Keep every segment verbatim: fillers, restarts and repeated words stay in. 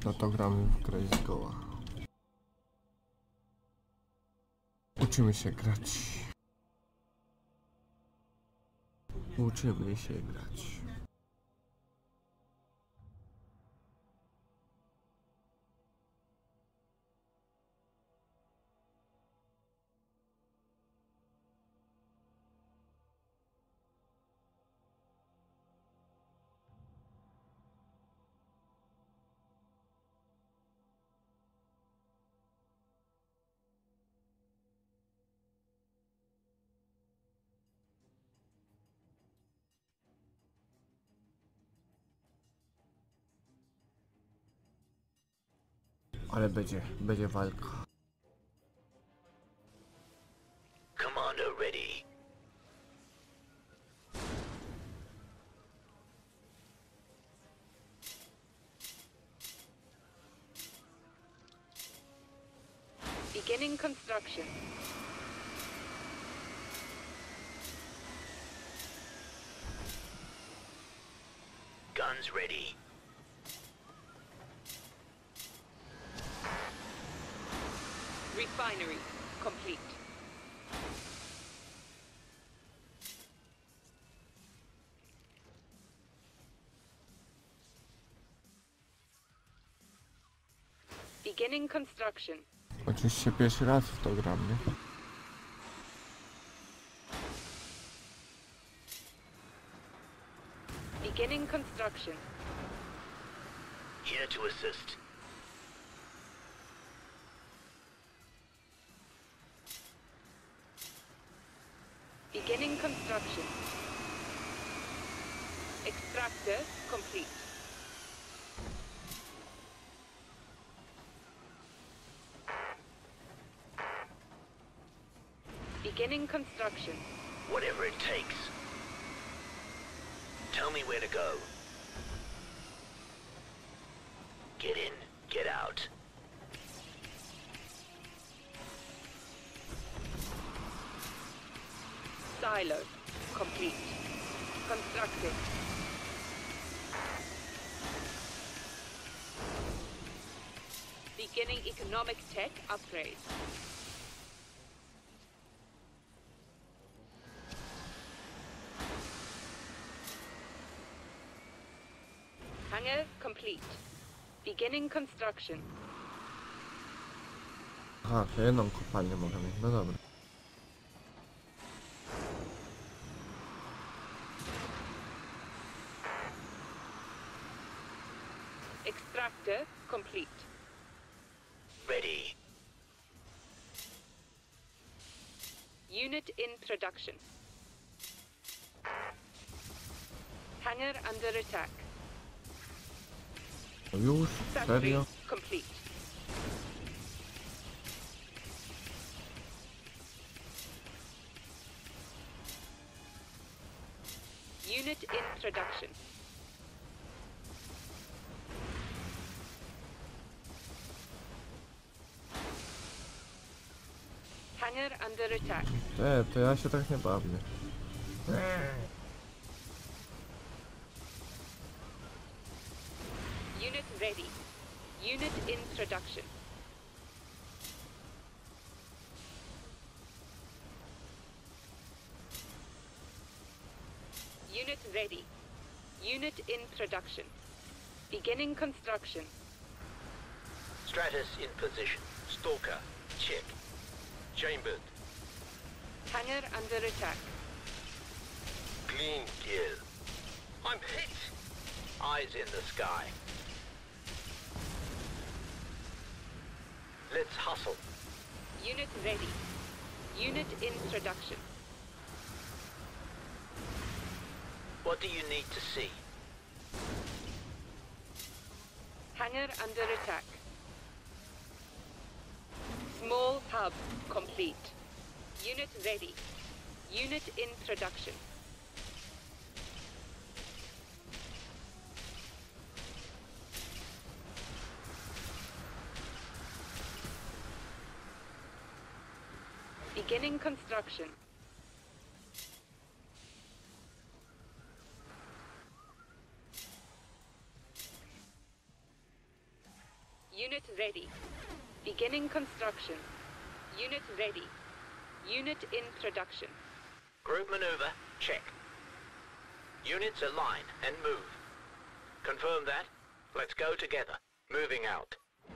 No to gramy w Crazy Goa. Uczymy się grać. Uczymy się grać. Ale będzie, będzie walka. Commander ready. Beginning construction. Guns ready. Refinery complete. Beginning construction. Oczywiście pierwszy raz w to gram, nie? Beginning construction. Here to assist. Beginning construction. Extractor complete. Beginning construction. Whatever it takes. Tell me where to go. Get in, get out. Silo complete. Constructed. Beginning economic tech upgrade. Hangar complete. Beginning construction. Aha, to jedną kopalnię mogę mieć, no dobra. Extractor complete. Ready. Unit in production. Hangar under attack. No już? Factory Serio? complete. Unit in production. Hangar under attack. Te, to ja się tak nie bawię. Unit ready. Unit in production. Unit ready. Unit in production. Beginning construction. Stratus in position. Stalker. Check. Chambered. Hangar under attack. Clean kill. I'm hit. Eyes in the sky. Let's hustle. Unit ready. Unit in production. What do you need to see? Hangar under attack. Small hub complete. Unit ready. Unit in production. Beginning construction. Unit ready. Beginning construction. Unit ready. Unit in production. Group maneuver, check. Units align and move. Confirm that. Let's go together. Moving out.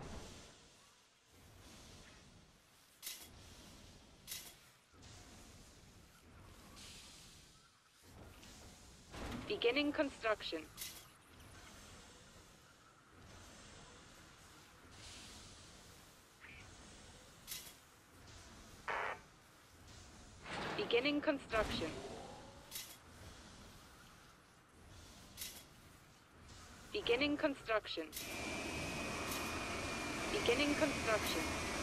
Beginning construction. Beginning construction. Beginning construction. Beginning construction.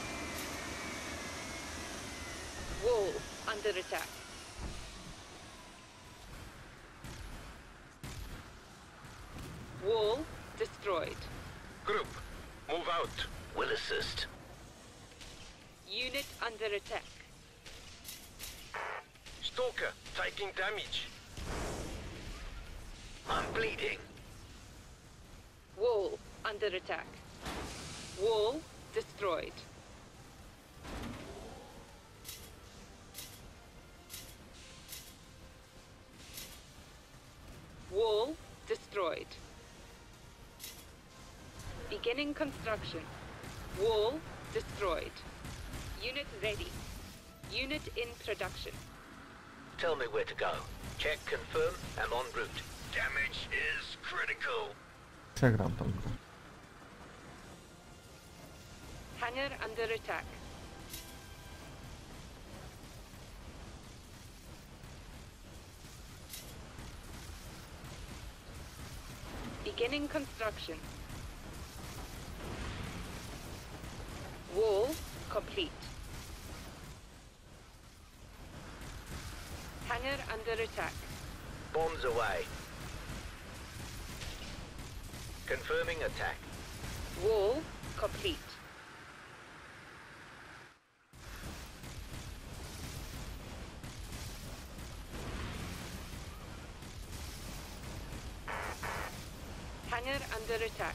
Wall under attack. Wall destroyed. Group, move out. Will assist. Unit under attack. Stalker, taking damage. I'm bleeding. Wall under attack. Wall destroyed. Wall destroyed. Beginning construction. Wall destroyed. Unit ready. Unit in production. Tell me where to go. Check, confirm, I'm en route. Damage is critical. Przegram tą grę. Hangar under attack. Beginning construction. Wall complete. Hangar under attack. Bombs away. Confirming attack. Wall complete. Hangar under attack.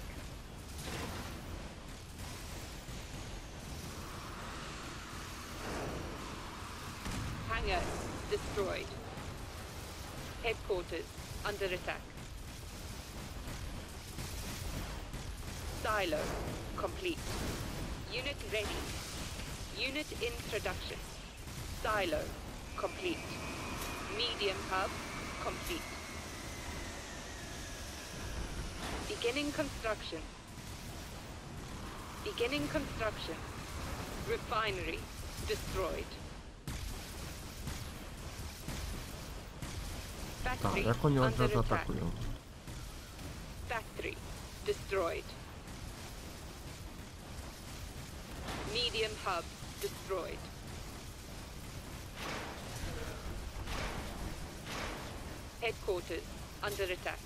Hangar destroyed. Headquarters under attack. Silo complete. Unit ready. Unit in production. Silo complete. Medium hub complete. Beginning construction. Beginning construction. Refinery destroyed. Tak, Factory jak oni od under razu attack. atakują. Factory destroyed. Medium hub destroyed. Headquarters under attack.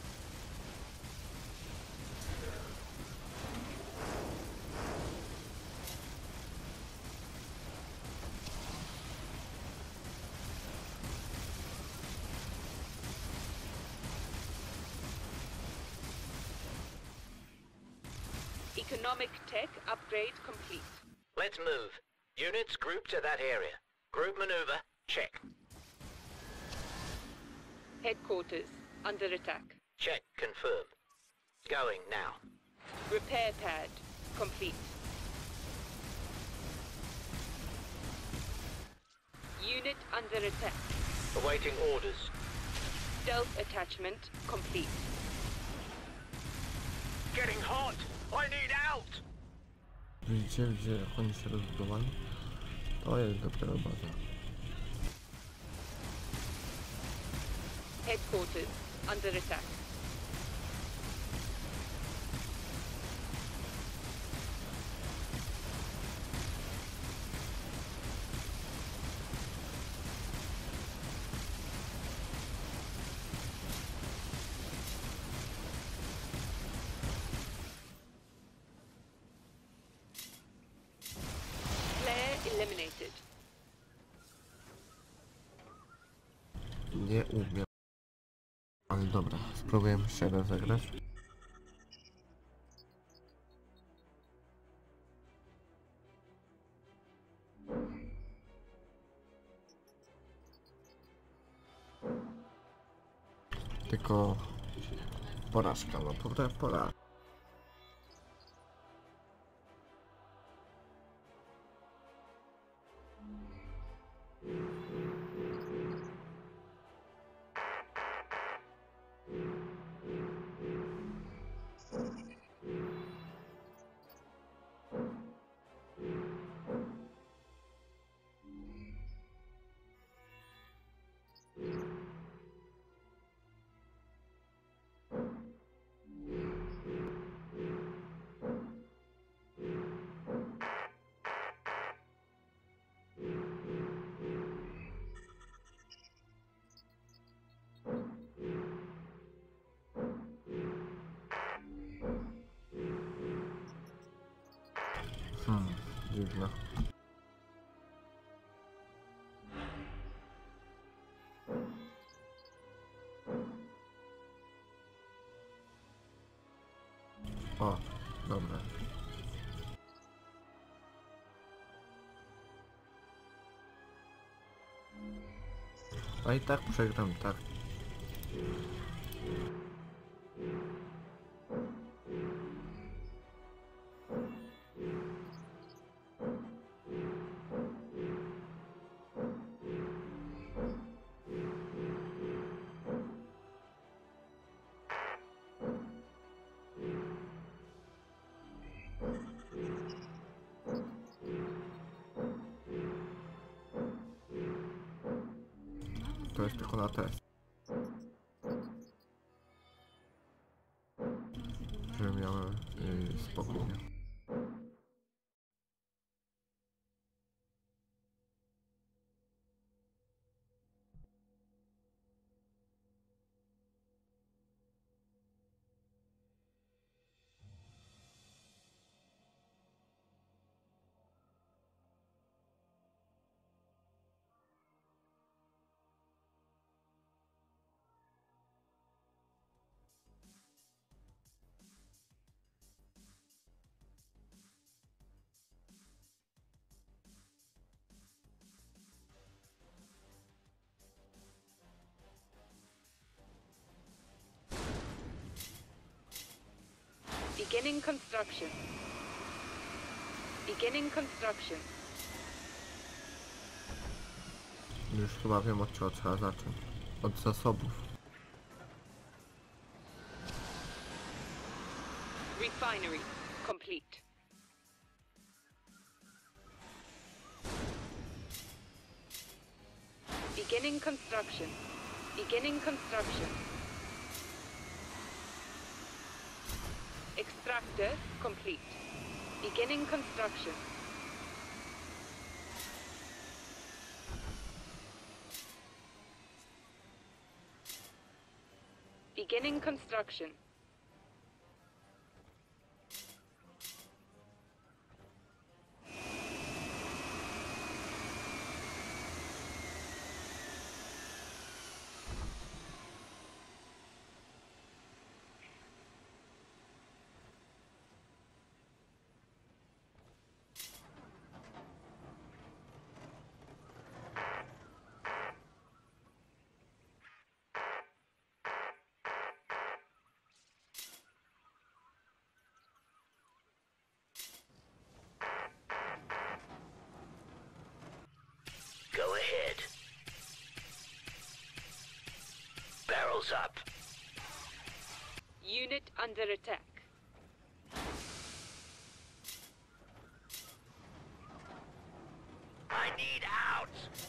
Economic tech upgrade complete. Let's move. Units group to that area. Group maneuver, check. Headquarters under attack. Check, confirm. Going now. Repair pad complete. Unit under attack. Awaiting orders. Stealth attachment complete. Getting hot! I need out! Widzicie, gdzie oni się rozbudowali? To jest dopiero baza. Headquarters under attack. Player eliminated. Nie umiem. Ale dobra, spróbujemy jeszcze raz zagrać. Tylko porażka, no po porażka. Hmm, dziwne. O, dobra. A i tak przegram, tak. To jest tylko na test. Żeby miałem yy, spokój. Beginning construction. Beginning construction. Już chyba wiem, od czego trzeba zacząć. Od zasobów. Refinery complete. Beginning construction. Beginning construction. Extractor complete. Beginning construction. Beginning construction. Go ahead. Barrels up. Unit under attack. I need out.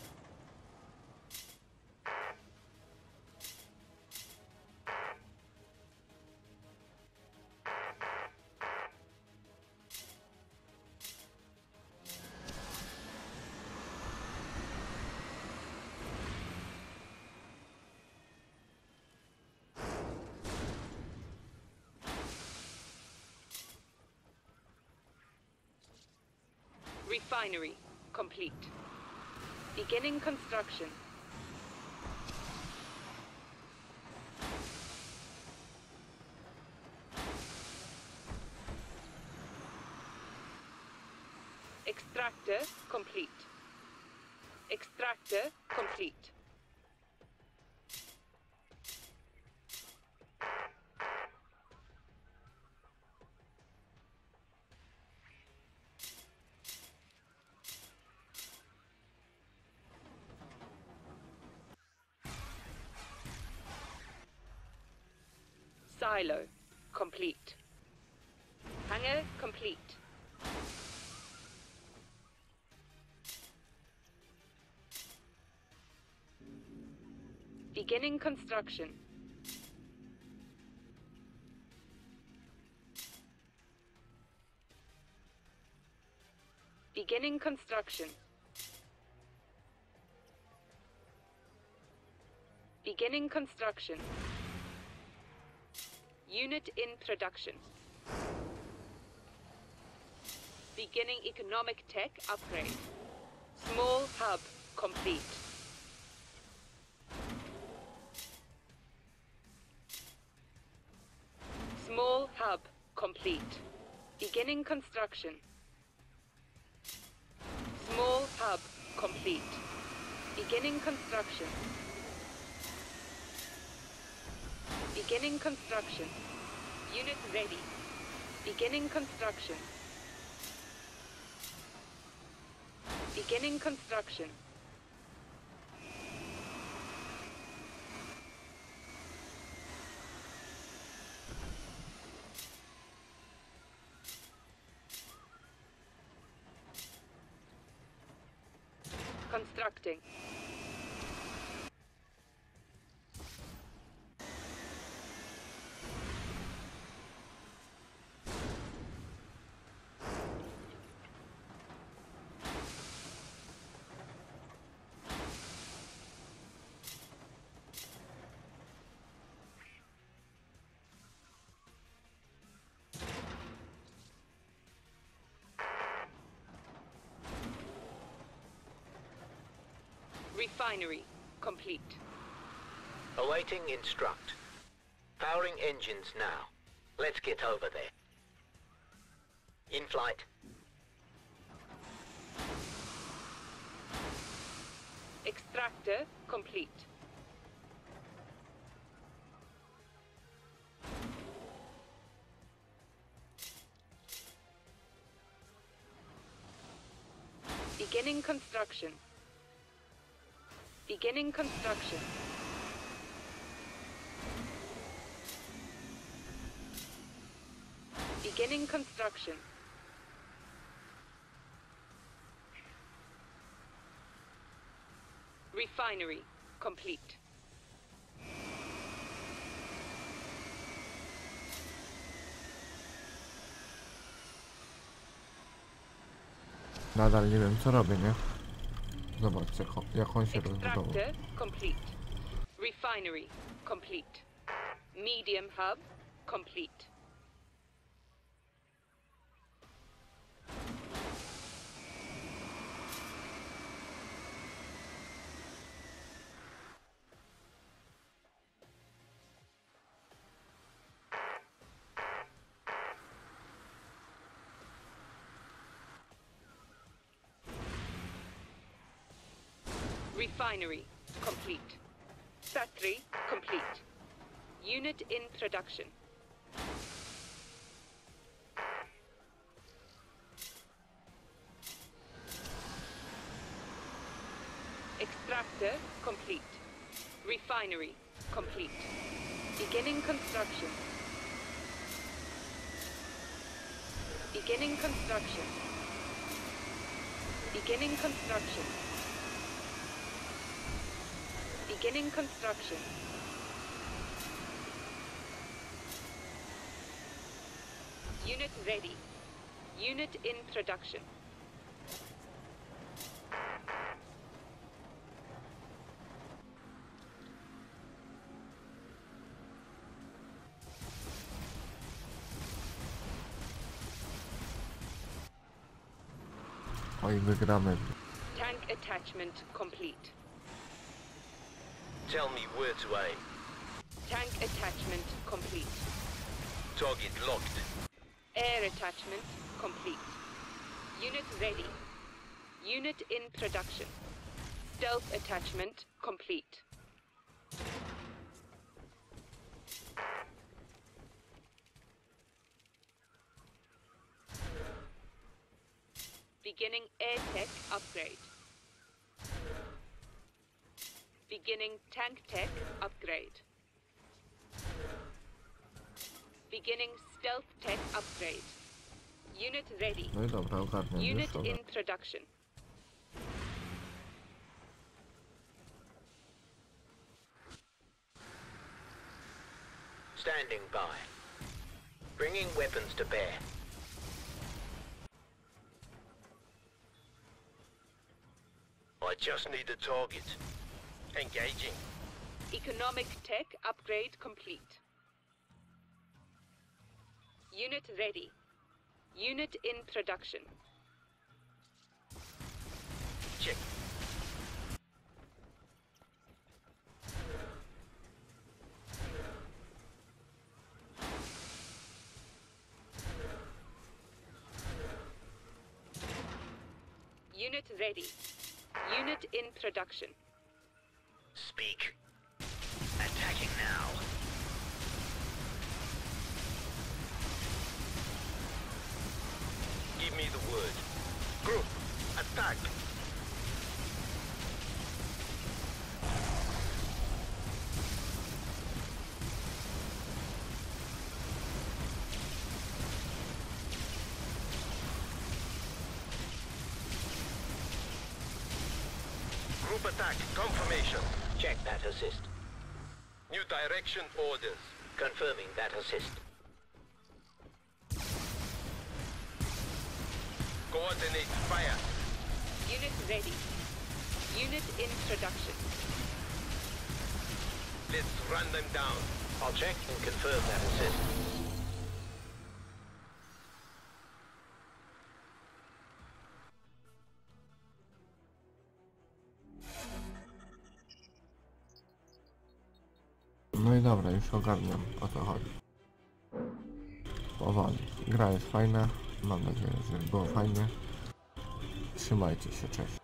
Refinery complete. Beginning construction. Extractor complete. Extractor complete. silo complete. Hangar complete. Beginning construction. Beginning construction. Beginning construction. Unit in production. Beginning economic tech upgrade. Small hub complete. Small hub complete. Beginning construction. Small hub complete. Beginning construction. Beginning construction. Unit ready. Beginning construction. Beginning construction. Constructing. Refinery complete. Awaiting instruct. Powering engines now. Let's get over there. In flight. Extractor complete. Beginning construction. Beginning construction. Beginning construction. Refinery complete. Nadal nie wiem co robię, nie? Zobaczcie, ko- jak on się rozbudował. Extractor complete. Refinery complete. Medium hub complete. Refinery complete. Factory complete. Unit in production. Extractor complete. Refinery complete. Beginning construction. Beginning construction. Beginning construction. Beginning construction. Unit ready. Unit in production. Oj, wygramy. Tank attachment complete. Tell me where to aim. Tank attachment complete. Target locked. Air attachment complete. Unit ready. Unit in production. Stealth attachment complete. Beginning air tech upgrade. Beginning tank tech upgrade. Beginning stealth tech upgrade. Unit ready. No i dobra, ogarniam już. Unit Dobra. in production. Standing by. Bringing weapons to bear. I just need a target. Engaging. Economic tech upgrade complete. Unit ready. Unit in production. Check. Unit ready. Unit in production. Speak. Attacking now. Give me the word. Group, attack. Group attack, confirmation. Check that assist. New direction orders. Confirming that assist. Coordinate fire. Unit ready. Unit in production. Let's run them down. I'll check and confirm that assist. No i dobra, już ogarniam, o to chodzi. Powoli. Gra jest fajna. Mam nadzieję, że było fajnie. Trzymajcie się, cześć.